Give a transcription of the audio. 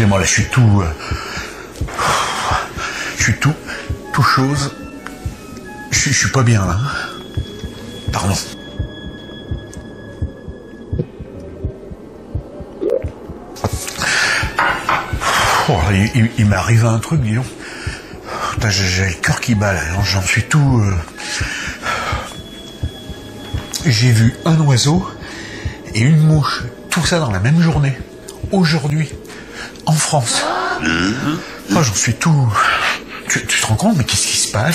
Excusez-moi, là, je suis tout chose. Je suis pas bien, là. Pardon. Oh, il m'est arrivé un truc, dis donc. Putain, j'ai le cœur qui bat, là. J'en suis tout... J'ai vu un oiseau et une mouche. Tout ça dans la même journée. Aujourd'hui. En France. Oh, j'en suis tout... Tu te rends compte, mais qu'est-ce qui se passe ?